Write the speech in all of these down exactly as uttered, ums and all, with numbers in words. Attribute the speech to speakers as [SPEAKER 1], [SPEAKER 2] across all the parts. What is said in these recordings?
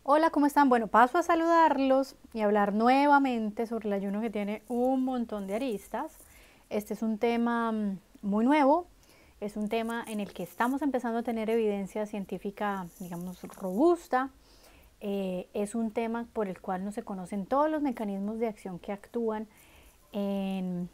[SPEAKER 1] Hola, ¿cómo están? Bueno, paso a saludarlos y hablar nuevamente sobre el ayuno que tiene un montón de aristas. Este es un tema mm, muy nuevo, es un tema en el que estamos empezando a tener evidencia científica, digamos, robusta. Eh, es un tema por el cual no se conocen todos los mecanismos de acción que actúan en,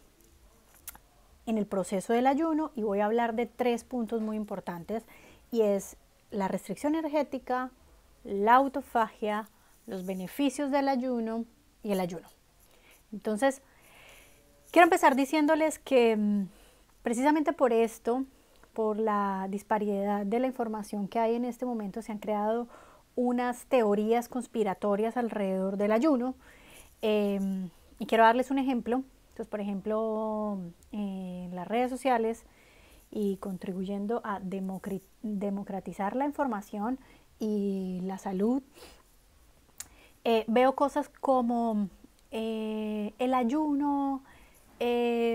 [SPEAKER 1] en el proceso del ayuno, y voy a hablar de tres puntos muy importantes, y es la restricción energética, la autofagia, los beneficios del ayuno y el ayuno. Entonces, quiero empezar diciéndoles que mm, precisamente por esto, por la disparidad de la información que hay en este momento, se han creado unas teorías conspiratorias alrededor del ayuno. Eh, y quiero darles un ejemplo. Entonces, por ejemplo, en las redes sociales y contribuyendo a democratizar la información y la salud, eh, veo cosas como eh, el ayuno eh,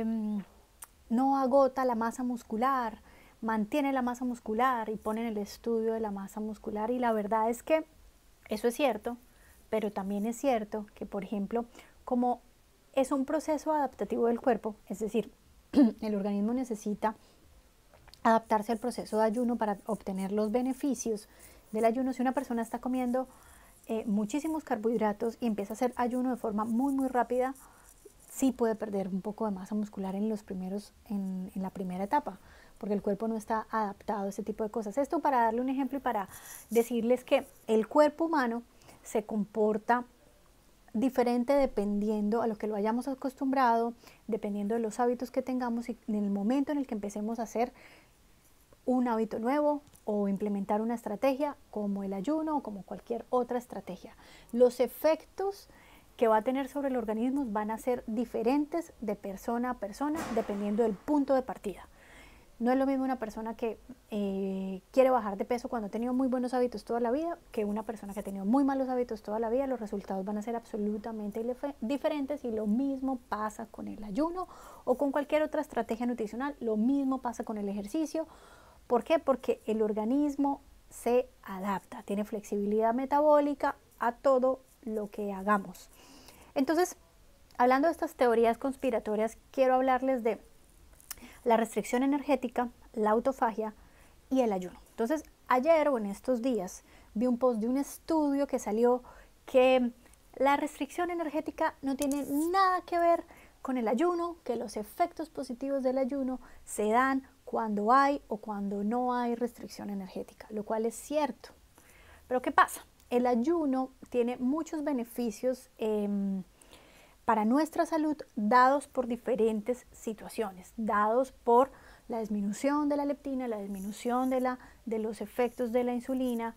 [SPEAKER 1] no agota la masa muscular, mantiene la masa muscular, y ponen el estudio de la masa muscular, y la verdad es que eso es cierto, pero también es cierto que, por ejemplo, como es un proceso adaptativo del cuerpo, es decir, el organismo necesita adaptarse al proceso de ayuno para obtener los beneficios del ayuno. Si una persona está comiendo eh, muchísimos carbohidratos y empieza a hacer ayuno de forma muy muy rápida, sí puede perder un poco de masa muscular en los primeros, en, en la primera etapa, porque el cuerpo no está adaptado a ese tipo de cosas. Esto para darle un ejemplo y para decirles que el cuerpo humano se comporta diferente dependiendo a lo que lo hayamos acostumbrado, dependiendo de los hábitos que tengamos, y en el momento en el que empecemos a hacer un hábito nuevo o implementar una estrategia como el ayuno o como cualquier otra estrategia. Los efectos que va a tener sobre el organismo van a ser diferentes de persona a persona dependiendo del punto de partida. No es lo mismo una persona que eh, quiere bajar de peso cuando ha tenido muy buenos hábitos toda la vida que una persona que ha tenido muy malos hábitos toda la vida. Los resultados van a ser absolutamente diferentes, y lo mismo pasa con el ayuno o con cualquier otra estrategia nutricional. Lo mismo pasa con el ejercicio. ¿Por qué? Porque el organismo se adapta, tiene flexibilidad metabólica a todo lo que hagamos. Entonces, hablando de estas teorías conspiratorias, quiero hablarles de la restricción energética, la autofagia y el ayuno. Entonces, ayer o en estos días vi un post de un estudio que salió que la restricción energética no tiene nada que ver con el ayuno, que los efectos positivos del ayuno se dan cuando hay o cuando no hay restricción energética, lo cual es cierto. Pero ¿qué pasa? El ayuno tiene muchos beneficios eh, para nuestra salud, dados por diferentes situaciones, dados por la disminución de la leptina, la disminución de, la, de los efectos de la insulina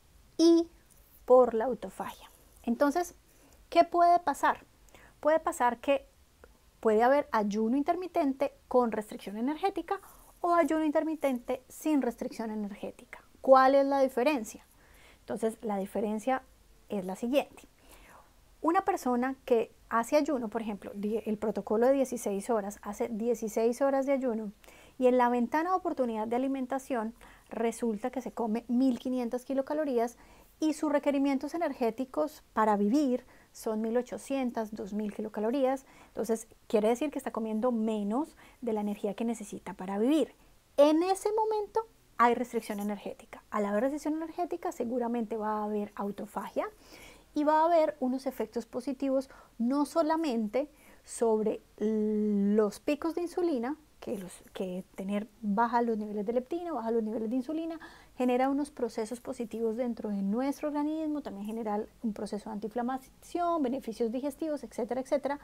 [SPEAKER 1] y por la autofagia. Entonces, ¿qué puede pasar? Puede pasar que puede haber ayuno intermitente con restricción energética o ayuno intermitente sin restricción energética. ¿Cuál es la diferencia? Entonces, la diferencia es la siguiente. Una persona que hace ayuno, por ejemplo, el protocolo de dieciséis horas, hace dieciséis horas de ayuno, y en la ventana de oportunidad de alimentación resulta que se come mil quinientas kilocalorías y sus requerimientos energéticos para vivir son mil ochocientas, dos mil kilocalorías. Entonces, quiere decir que está comiendo menos de la energía que necesita para vivir. En ese momento hay restricción energética. Al haber restricción energética, seguramente va a haber autofagia y va a haber unos efectos positivos no solamente sobre los picos de insulina, que, los, que tener baja los niveles de leptina, baja los niveles de insulina, genera unos procesos positivos dentro de nuestro organismo, también genera un proceso de antiinflamación, beneficios digestivos, etcétera, etcétera,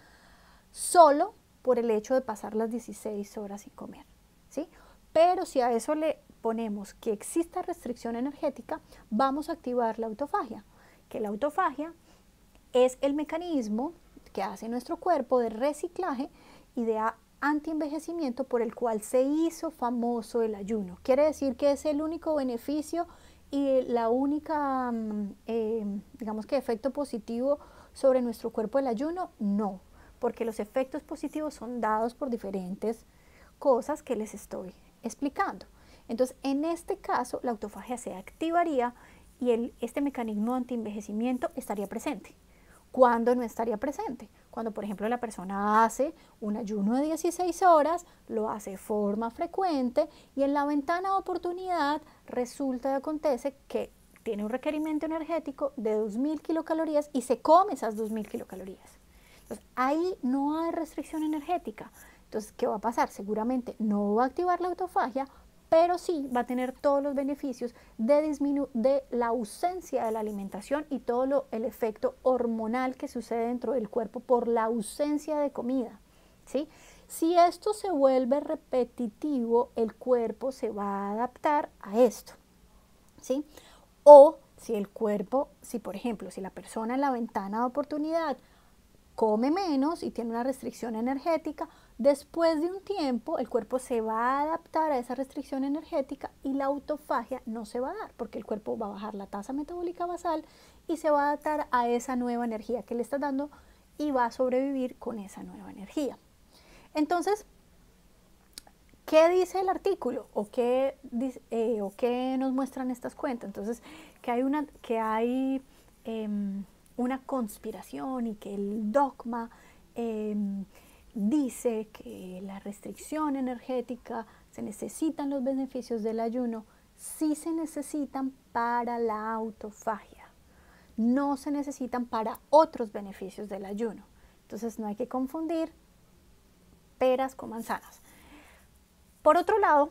[SPEAKER 1] solo por el hecho de pasar las dieciséis horas sin comer, ¿sí? Pero si a eso le ponemos que exista restricción energética, vamos a activar la autofagia, que la autofagia es el mecanismo que hace nuestro cuerpo de reciclaje y de antienvejecimiento por el cual se hizo famoso el ayuno. Quiere decir que es el único beneficio y la única, eh, digamos que efecto positivo sobre nuestro cuerpo el ayuno. No, porque los efectos positivos son dados por diferentes cosas que les estoy explicando. Entonces, en este caso, la autofagia se activaría y el, este mecanismo de antienvejecimiento estaría presente. ¿Cuándo no estaría presente? Cuando, por ejemplo, la persona hace un ayuno de dieciséis horas, lo hace de forma frecuente y en la ventana de oportunidad resulta y acontece que tiene un requerimiento energético de dos mil kilocalorías y se come esas dos mil kilocalorías. Entonces, ahí no hay restricción energética. Entonces, ¿qué va a pasar? Seguramente no va a activar la autofagia, pero sí va a tener todos los beneficios de, disminu de la ausencia de la alimentación y todo lo, el efecto hormonal que sucede dentro del cuerpo por la ausencia de comida, ¿sí? Si esto se vuelve repetitivo, el cuerpo se va a adaptar a esto, ¿sí? O si el cuerpo, si por ejemplo, si la persona en la ventana de oportunidad come menos y tiene una restricción energética, después de un tiempo el cuerpo se va a adaptar a esa restricción energética y la autofagia no se va a dar porque el cuerpo va a bajar la tasa metabólica basal y se va a adaptar a esa nueva energía que le está dando y va a sobrevivir con esa nueva energía. Entonces, ¿qué dice el artículo? ¿O qué, eh, o qué nos muestran estas cuentas? Entonces, que hay una... Que hay, eh, una conspiración y que el dogma eh, dice que la restricción energética, se necesitan los beneficios del ayuno, sí se necesitan para la autofagia, no se necesitan para otros beneficios del ayuno. Entonces no hay que confundir peras con manzanas. Por otro lado,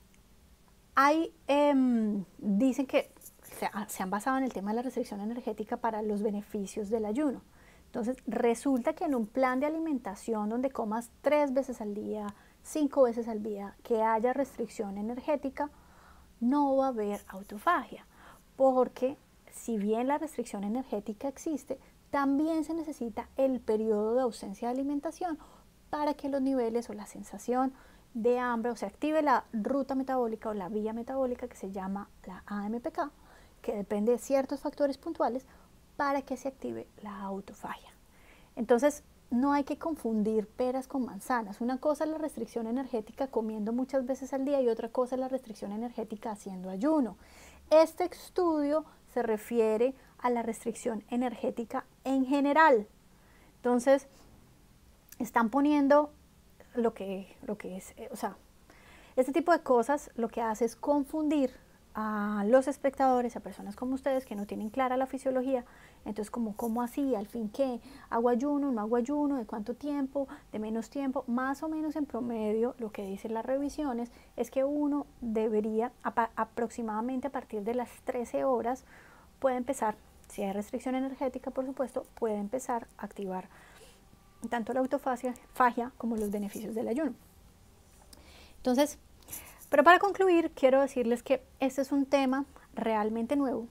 [SPEAKER 1] hay, eh, dicen que se han basado en el tema de la restricción energética para los beneficios del ayuno. Entonces, resulta que en un plan de alimentación donde comas tres veces al día, cinco veces al día, que haya restricción energética, no va a haber autofagia, porque si bien la restricción energética existe, también se necesita el periodo de ausencia de alimentación para que los niveles o la sensación de hambre, o se active la ruta metabólica o la vía metabólica que se llama la A M P K, que depende de ciertos factores puntuales para que se active la autofagia. Entonces, no hay que confundir peras con manzanas. Una cosa es la restricción energética comiendo muchas veces al día y otra cosa es la restricción energética haciendo ayuno. Este estudio se refiere a la restricción energética en general. Entonces, están poniendo lo que, lo que es, o sea, este tipo de cosas lo que hace es confundir a los espectadores, a personas como ustedes que no tienen clara la fisiología. Entonces, como, ¿cómo así? ¿Al fin qué? ¿Hago ayuno? ¿No hago ayuno? ¿De cuánto tiempo? ¿De menos tiempo? Más o menos en promedio, lo que dicen las revisiones es que uno debería, aproximadamente a partir de las trece horas, puede empezar, si hay restricción energética, por supuesto, puede empezar a activar tanto la autofagia fagia como los beneficios del ayuno. Entonces, pero para concluir, quiero decirles que este es un tema realmente nuevo.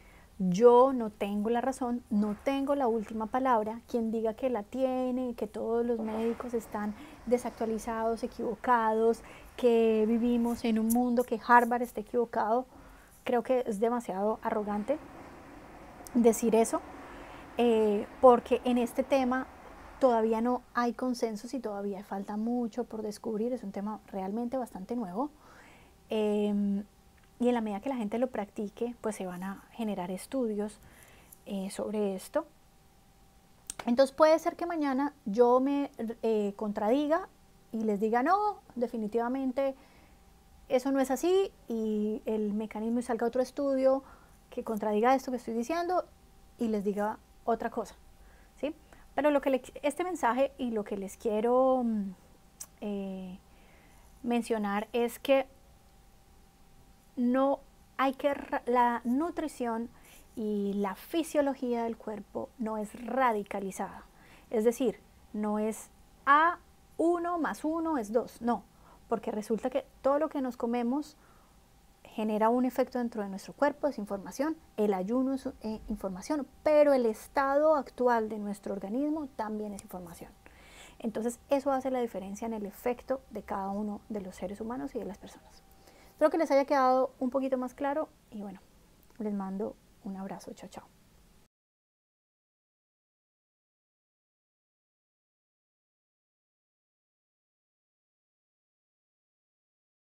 [SPEAKER 1] Yo no tengo la razón, no tengo la última palabra. Quien diga que la tiene, que todos los médicos están desactualizados, equivocados, que vivimos en un mundo, que Harvard esté equivocado, creo que es demasiado arrogante decir eso, eh, porque en este tema todavía no hay consensos y todavía falta mucho por descubrir. Es un tema realmente bastante nuevo. Eh, y en la medida que la gente lo practique, pues se van a generar estudios eh, sobre esto. Entonces puede ser que mañana yo me eh, contradiga y les diga no, definitivamente eso no es así, y el mecanismo y salga otro estudio que contradiga esto que estoy diciendo y les diga otra cosa, ¿sí? Pero lo que le, este mensaje y lo que les quiero eh, mencionar es que no hay que, la nutrición y la fisiología del cuerpo no es radicalizada. Es decir, no es A uno más uno es dos, no, porque resulta que todo lo que nos comemos genera un efecto dentro de nuestro cuerpo, es información, el ayuno es eh, información, pero el estado actual de nuestro organismo también es información. Entonces eso hace la diferencia en el efecto de cada uno de los seres humanos y de las personas. Espero que les haya quedado un poquito más claro y bueno, les mando un abrazo, chao, chao.